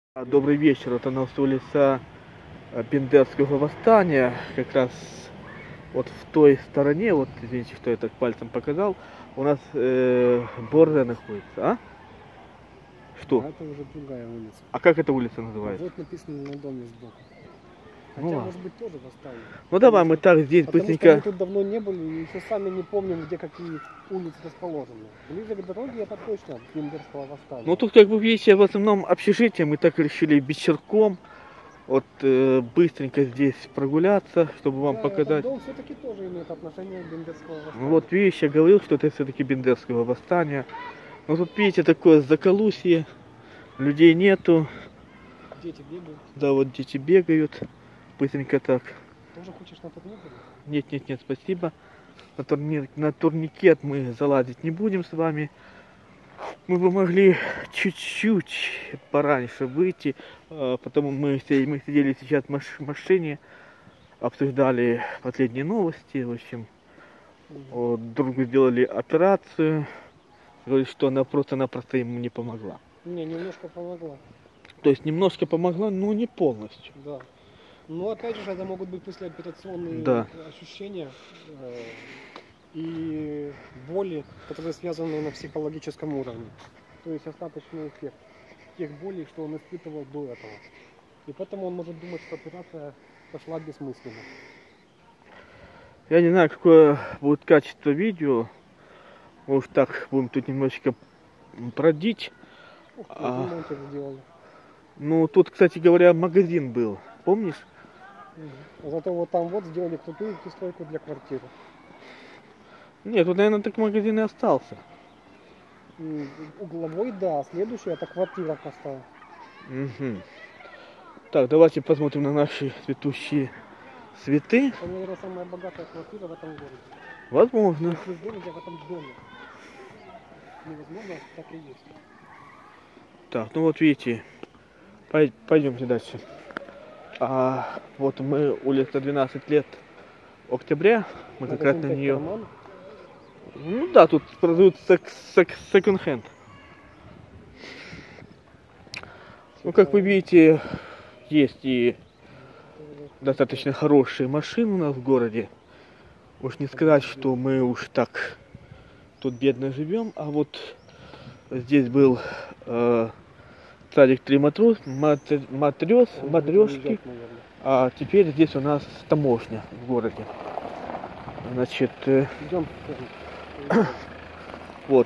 Добрый вечер. Это у нас улица Бендерского восстания. Как раз вот в той стороне, вот извините, что я так пальцем показал, у нас Борзая находится. А? Что? А это уже другая улица. А как эта улица А называется? вот написано на доме сбоку. Хотя, Ну, может быть, тоже восстание. Ну давай мы так здесь Потому что быстренько. мы тут давно не были и еще сами не помним, где какие улицы расположены. Ближе к дороге это точно Бендерского восстания. Ну тут как бы видите, в основном общежитие. Мы так решили вечерком вот быстренько здесь прогуляться, чтобы вам Да, показать. этот дом все-таки тоже имеет отношение к Бендерского восстания. Ну вот видишь, я говорил, что это все-таки Бендерского восстания. Но тут видите, такое заколусье, людей нету. Дети бегают. Да, вот дети бегают. Быстренько так. Тоже хочешь на турник? Нет, спасибо. На турникет мы залазить не будем с вами. Мы бы могли чуть-чуть пораньше выйти. Потому мы сидели сейчас в машине, обсуждали последние новости. В общем, вот, другу сделали операцию. Говорит, что она просто-напросто ему не помогла. Не, немножко помогла. То есть немножко помогла, но не полностью. Да. Но опять же, это могут быть послеоперационные ощущения и боли, которые связаны на психологическом уровне. То есть остаточный эффект тех болей, что он испытывал до этого. И поэтому он может думать, что операция пошла бессмысленно. Я не знаю, какое будет качество видео. Может так будем тут немножечко бродить. Ремонтик сделали. Ну тут, кстати говоря, магазин был. Помнишь? Зато вот там вот сделали крутую пристройку для квартиры. Нет, тут, наверное, так магазин и остался. Угловой, да. Следующая это квартира поставила. Угу. Так, давайте посмотрим на наши цветущие цветы. Это, наверное, самая богатая квартира в этом городе. Возможно. Не в городе, а в этом доме. Невозможно, так и есть. Так, ну вот видите, пойдемте дальше. Вот мы, улица 12 лет октября, мы как раз на нее. Ну да, тут продают секонд-хенд. Ну как вы видите, есть и достаточно хорошие машины у нас в городе. Уж не сказать, что мы уж так тут бедно живем, а вот здесь был садик 3 матрешки, а теперь здесь у нас таможня в городе. Значит, вот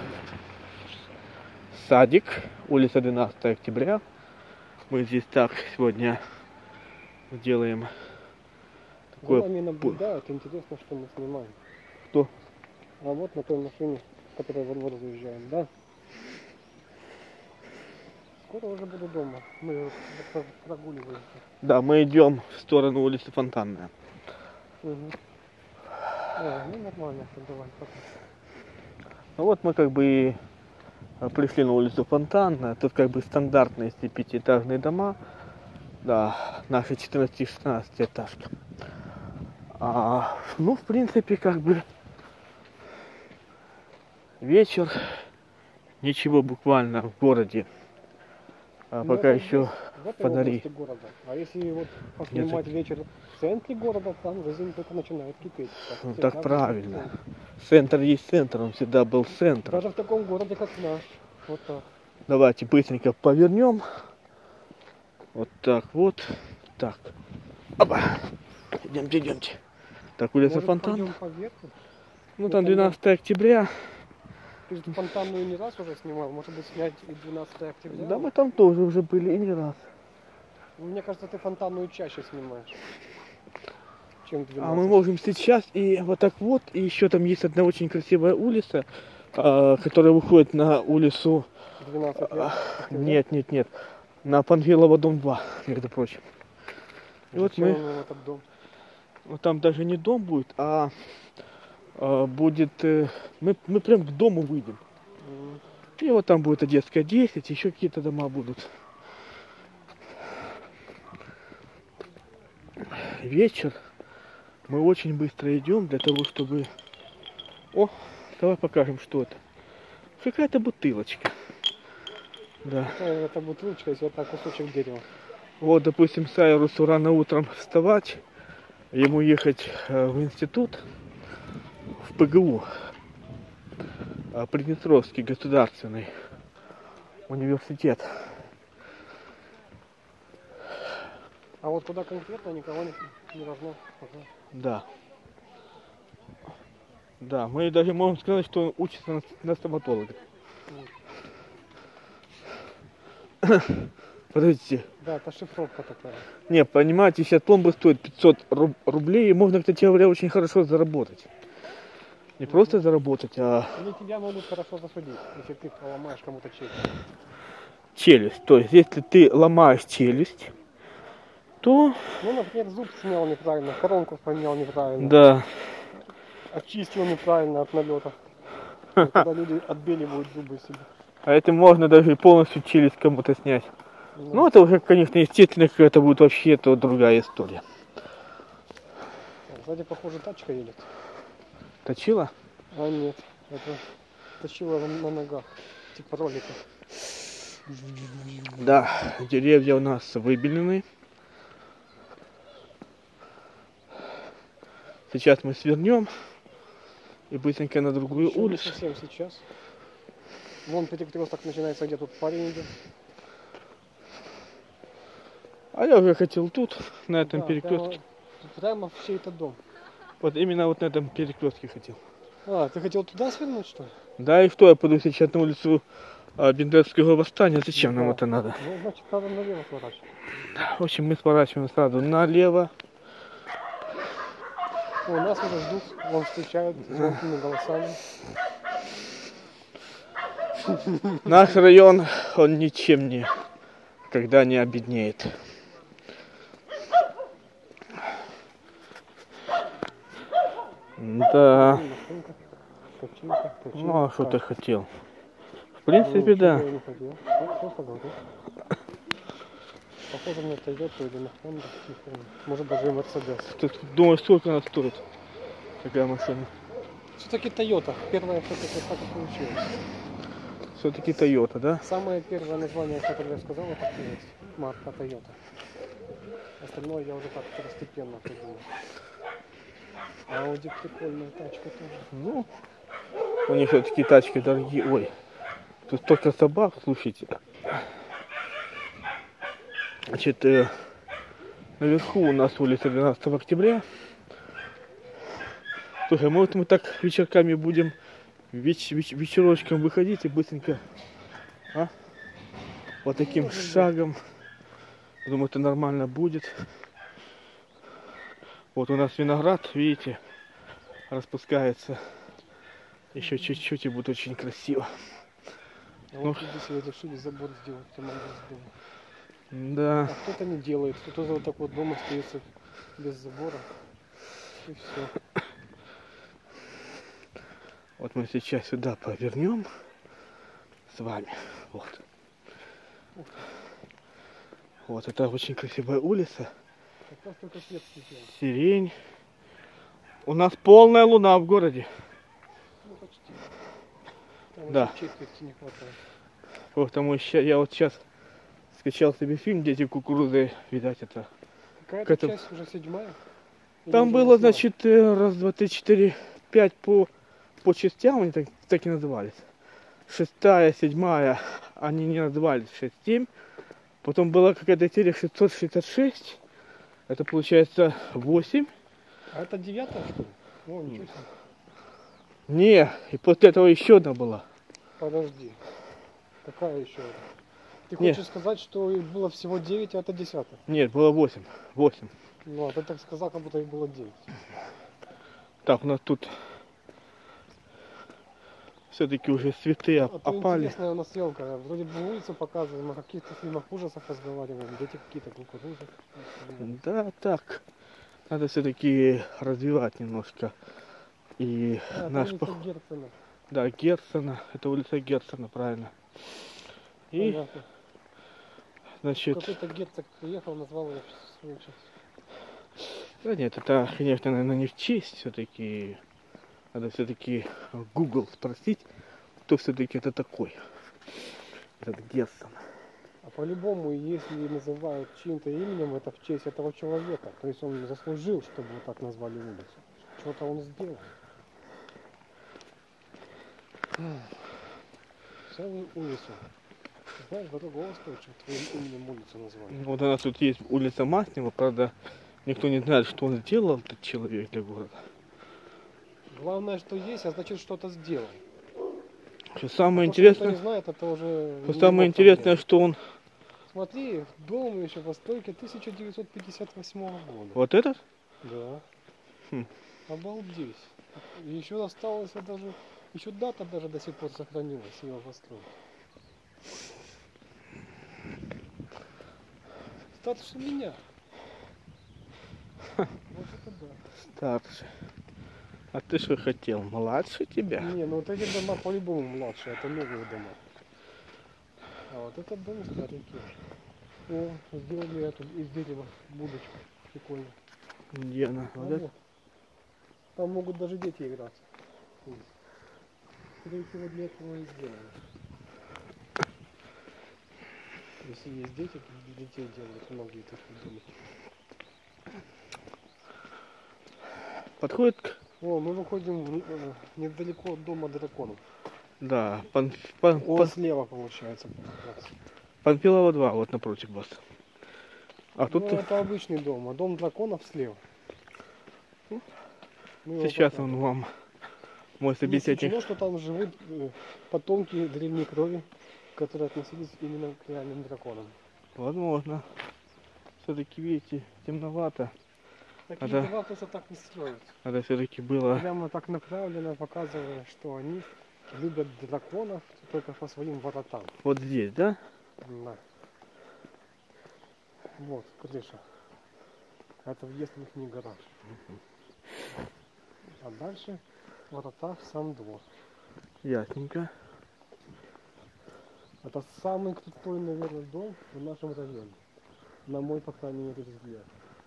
садик, улица 12 октября. Мы здесь так сегодня делаем такое. За нами наблюдают, интересно, что мы снимаем. Кто? А вот на той машине, с которой во двор заезжаем, да? Скоро уже буду дома. Мы прогуливаемся. Да, мы идем в сторону улицы Фонтанная. Ну нормально, давай, пока. Ну вот мы как бы и пришли на улицу Фонтанная. Тут как бы стандартные пятиэтажные дома. Да, наши 14-16 этажки. Ну, в принципе, как бы вечер. Ничего буквально в городе. Пока еще фонари. А если вот поснимать вечер в центре города, там жизнь только начинает кипеть. Ну так правильно. Центр есть центр, он всегда был центр. Даже в таком городе, как наш. Вот так. Давайте быстренько повернем. Вот так вот. Так. Опа. Идемте. Так, улица Фонтан. Ну там 12 октября. Ты же Фонтанную не раз уже снимал, может быть снять и 12 октября? Да, мы там тоже уже были и не раз. Мне кажется, ты Фонтанную чаще снимаешь, чем 12. А мы можем сейчас и вот так вот, и еще там есть одна очень красивая улица, которая выходит на улицу... 12 лет? Нет, на Панфилова, дом 2, между прочим. И вот мы... Этот дом? Вот там даже не дом будет, а будет... Мы прям к дому выйдем. И вот там будет Одесская 10, еще какие-то дома будут. Вечер. Мы очень быстро идем для того, чтобы... О, давай покажем, что это. Какая-то бутылочка. Да. Это бутылочка, если это кусочек дерева. Вот, допустим, Сайрусу рано утром вставать, ему ехать в институт, в ПГУ, Приднестровский государственный университет. А вот туда конкретно никого не должно пока. Да. Да, мы даже можем сказать, что он учится на стоматолога. Подождите. Да, это шифровка такая. Не, понимаете, сейчас пломба стоит 500 рублей, и можно, кстати говоря, очень хорошо заработать. Не просто заработать, а... Или тебя могут хорошо засудить, если ты поломаешь кому-то челюсть. Челюсть. То есть, если ты ломаешь челюсть, то... Ну, например, зуб снял неправильно, коронку поменял неправильно. Да. Очистил неправильно от налета. Когда люди отбеливают зубы себе. А этим можно даже полностью челюсть кому-то снять. Ну, это уже, конечно, естественно, какая-то будет вообще то другая история. Сзади, похоже, тачка едет. Точила? А нет, это тащила на ногах, типа ролика. Да, деревья у нас выбелены. Сейчас мы свернем и быстренько на другую Еще не улицу. совсем сейчас. Вон перекресток начинается, где тут парень идет. А я уже хотел тут, на этом Да, перекрестке. прямо в чей-то дом. Вот именно вот на этом перекрестке хотел. А, ты хотел туда свернуть, что ли? Да, и что, я пойду сейчас на улицу Бендерского восстания. Зачем нам Да. это надо? Ну, значит, надо налево сворачивать. В общем, мы сворачиваем сразу налево. О, нас уже ждут, вон встречают звонкими голосами. Наш район, он ничем не, когда не обеднеет. Да. Ну, а что ты хотел? В принципе, да. Я не хотел. Просто говорю. Похоже на Toyota или на Honda. Может даже и Mercedes. Ты думаешь, сколько она стоит? Такая машина. Все-таки Toyota. Первое все-таки так и получилось. Все-таки Toyota, да? Самое первое название, которое я сказал, это есть марка Toyota. Остальное я уже так второстепенно придумал. Audi прикольная тачка тоже. Ну, у них все-таки тачки дорогие. Ой, тут столько собак, слушайте. Значит, наверху у нас улица 12 октября. Слушай, может мы так вечерками будем вечерочком выходить и быстренько, а? Вот таким шагом. Думаю, это нормально будет. Вот у нас виноград, видите, распускается. Еще чуть-чуть и будет очень красиво. А вот люди себе решили забор сделать, где могут сделать. Да. А кто-то не делает, кто-то вот так вот дома остается без забора. И все. Вот мы сейчас сюда повернем с вами. Вот. Вот это очень красивая улица. Как раз только свет сделал. Сирень. У нас полная луна в городе. Ну почти. Там Да. еще четверти не хватает. Потому что я вот сейчас скачал себе фильм «Дети кукурузы». Видать, это... Какая-то часть уже 7-я? Там было, значит, раз, два, три, четыре, пять по частям, они так и назывались. 6-я, 7-я, они не назывались 6-7. Потом была какая-то серия 666. Это получается 8. А это 9-я, что ли? О, ничего себе. Не, и после этого еще одна была. Подожди. Какая еще? Ты Не. хочешь сказать, что их было всего 9, а это 10? Нет, было 8. 8. Ну, а ты так сказал, как будто их было 9. Так, у нас тут все-таки уже цветы А то опали. интересная у нас съемка. Вроде бы улицу показываем, о каких-то фильмах ужасов разговариваем. Дети какие-то кукурузы. Да, так. Надо все-таки развивать немножко. И А, наш это улица Герцена. Да, Герцена. Это улица Герцена, правильно. И, Понятно. значит... Какой-то герцог приехал, назвал ее в свою честь. Да нет, это, конечно, наверное, не в честь все-таки. Надо все-таки Google спросить, кто все-таки это такой. этот Гессен. А по-любому, если называют чьим-то именем, это в честь этого человека. То есть он заслужил, чтобы вот так назвали улицу. Что-то он сделал. Целую улицу. Знаешь, дорого стоит, чтобы твоим именем улицу назвали. Вот у нас тут есть улица Маснева, правда, никто не знает, что он сделал, этот человек для города. Главное, что есть, а значит, что-то сделал. Что самое А то, что никто интересное, не знает, это уже что не самое его интересное, проблема. что он... Смотри, дом еще постройки 1958 года. Вот этот? Да. Хм. Обалдеть. Еще осталось даже, еще дата даже до сих пор сохранилась его постройки. Старше меня. Вот это да. Старше. А ты что хотел? Младше тебя? Не, ну вот эти дома по-любому младшие, это новые дома. А вот этот дом старенький. О, сделали эту из дерева будочку. Прикольно. Где она? Вот это? Вот. Там могут даже дети играться. Скорее всего, для этого и сделано. Если есть дети, то для детей делают многие такие домики. Подходит к... О, мы выходим недалеко от дома драконов. Да, Он слева получается. Как раз. Панфилова 2, вот напротив вас. А тут Ну, это обычный дом, а дом драконов слева. Мы его сейчас покажем. он вам, мой Не собеседник. исключено, что там живут потомки древней крови, которые относились именно к реальным драконам. Возможно. Все-таки, видите, темновато. Такие Да. дела просто так не строятся. Это все-таки было... Прямо так направленно показывая, что они любят драконов только по своим воротам. Вот здесь, да? Да. Вот, крыша. Это въезд в их гараж. А дальше ворота в сам двор. Ясненько. Это самый крутой, наверное, дом в нашем районе. На мой, по крайней мере, взгляд.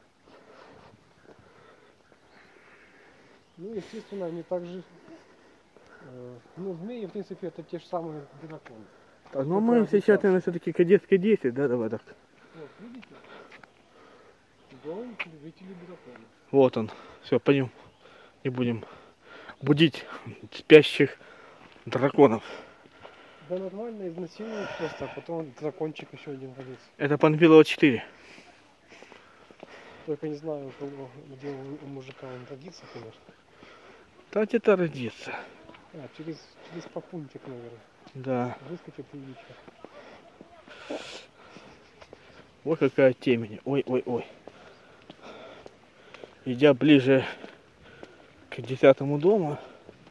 Ну, естественно, они также... ну, змеи, в принципе, это те же самые драконы. Ну мы сейчас, наверное, все-таки кадетские 10, да, давай так. Вот, видите? Дом любителей драконов. Вот он. Все, пойдем. Не будем будить спящих драконов. Да нормально, изнасилуют просто, а потом дракончик еще один родится. Это Панфилова 4. Только не знаю, где у мужика он родится, конечно. Да где-то родится. А, через папунчик, наверное. Да. Выскочит яичко. Ой, какая темень. Ой, ой, ой. Идя ближе к 10-му дому,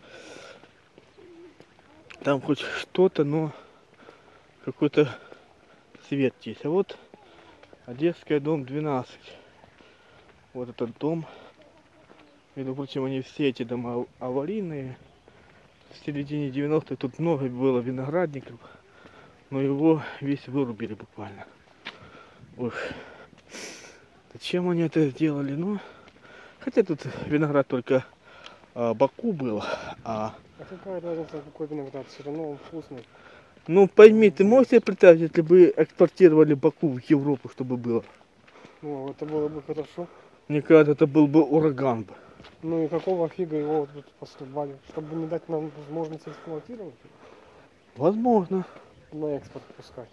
там хоть что-то, но какой-то свет есть. А вот Одесский дом 12. Вот этот дом. Между прочим, они все эти дома аварийные. В середине 90-х тут много было виноградников, но его весь вырубили буквально. Ух. Зачем они это сделали? Ну, хотя тут виноград только Баку был, А какая разница, какой виноград? Все равно он вкусный. Ну пойми, ты можешь себе представить, если бы экспортировали Баку в Европу, чтобы было? Ну, это было бы хорошо. Мне кажется, это был бы ураган бы. Ну и какого фига его вот тут посрубали? Чтобы не дать нам возможность эксплуатировать, Возможно. на экспорт пускать.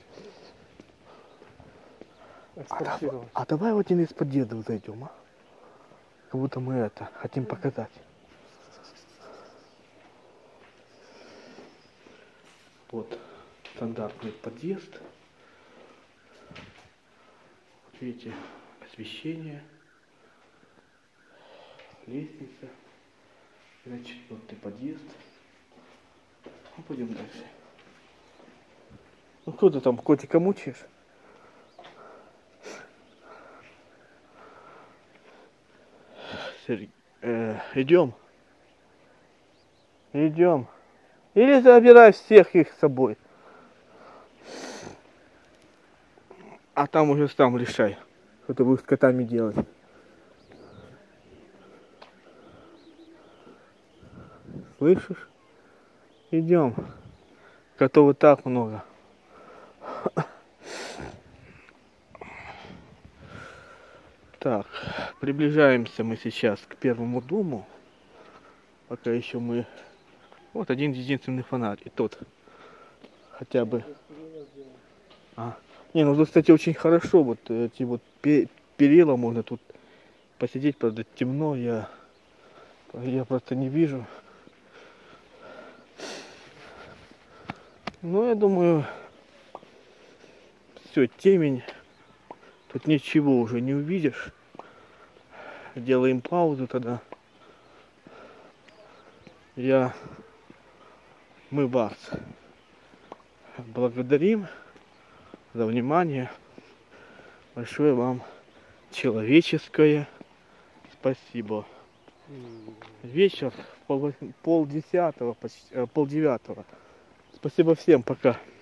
Экспортировать. А давай вот не из-под деда зайдем, а? Как будто мы это хотим показать. Вот стандартный подъезд. Вот видите, освещение, лестница. Значит, вот ты подъезд. Ну, пойдем дальше. Ну кто ты там котика мучаешь? Идем. Идем. Или забирай всех их с собой. А там уже сам решай, что ты будешь с котами делать. Слышишь? Идем. Котов и так много. Так, приближаемся мы сейчас к первому дому. Пока еще мы... Вот один единственный фонарь, и тот хотя бы... Не, ну тут, кстати, очень хорошо. Вот эти вот перила можно тут посидеть, правда, темно, я просто не вижу. Ну, я думаю, все, темень. Тут ничего уже не увидишь. Делаем паузу тогда. Мы вас благодарим за внимание. Большое вам человеческое спасибо. Вечер, полдесятого, почти, полдевятого. Спасибо всем, пока.